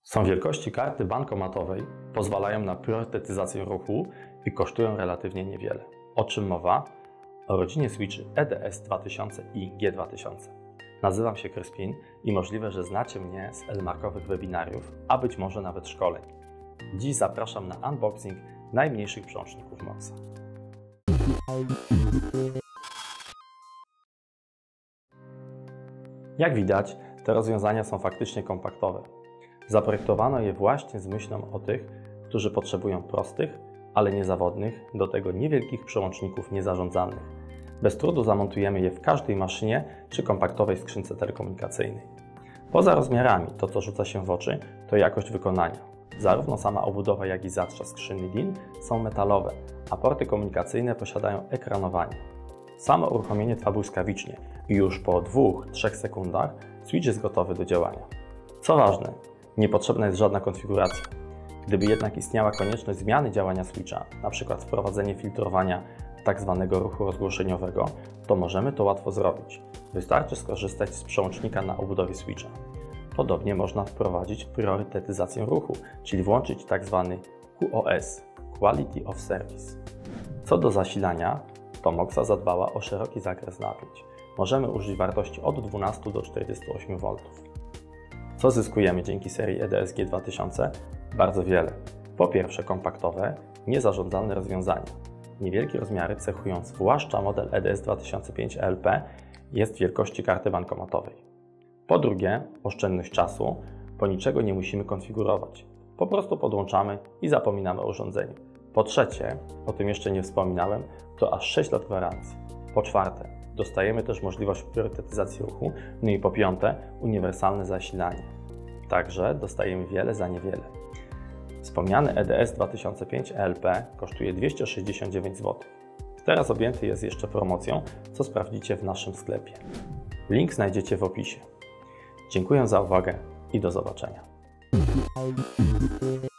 Są wielkości karty bankomatowej, pozwalają na priorytetyzację ruchu i kosztują relatywnie niewiele. O czym mowa? O rodzinie switchy EDS 2000 i G2000. Nazywam się Kryspin i możliwe, że znacie mnie z elmarkowych webinariów, a być może nawet szkoleń. Dziś zapraszam na unboxing najmniejszych przełączników MOXa. Jak widać, te rozwiązania są faktycznie kompaktowe. Zaprojektowano je właśnie z myślą o tych, którzy potrzebują prostych, ale niezawodnych, do tego niewielkich przełączników niezarządzalnych. Bez trudu zamontujemy je w każdej maszynie czy kompaktowej skrzynce telekomunikacyjnej. Poza rozmiarami, to co rzuca się w oczy, to jakość wykonania. Zarówno sama obudowa, jak i zatrza skrzyny DIN są metalowe, a porty komunikacyjne posiadają ekranowanie. Samo uruchomienie trwa błyskawicznie i już po 2-3 sekundach switch jest gotowy do działania. Co ważne, niepotrzebna jest żadna konfiguracja. Gdyby jednak istniała konieczność zmiany działania switcha, np. wprowadzenie filtrowania tzw. ruchu rozgłoszeniowego, to możemy to łatwo zrobić. Wystarczy skorzystać z przełącznika na obudowie switcha. Podobnie można wprowadzić priorytetyzację ruchu, czyli włączyć tzw. QoS – Quality of Service. Co do zasilania, to MOXa zadbała o szeroki zakres napięć. Możemy użyć wartości od 12 do 48 V. Co zyskujemy dzięki serii EDS G2000? Bardzo wiele. Po pierwsze kompaktowe, niezarządzalne rozwiązania. Niewielkie rozmiary cechują zwłaszcza model EDS 2005 ELP jest wielkości karty bankomatowej. Po drugie oszczędność czasu, bo niczego nie musimy konfigurować. Po prostu podłączamy i zapominamy o urządzeniu. Po trzecie, o tym jeszcze nie wspominałem, to aż 6 lat gwarancji. Po czwarte, dostajemy też możliwość priorytetyzacji ruchu, no i po piąte, uniwersalne zasilanie. Także dostajemy wiele za niewiele. Wspomniany EDS 2005 ELP kosztuje 269 zł. Teraz objęty jest jeszcze promocją, co sprawdzicie w naszym sklepie. Link znajdziecie w opisie. Dziękuję za uwagę i do zobaczenia.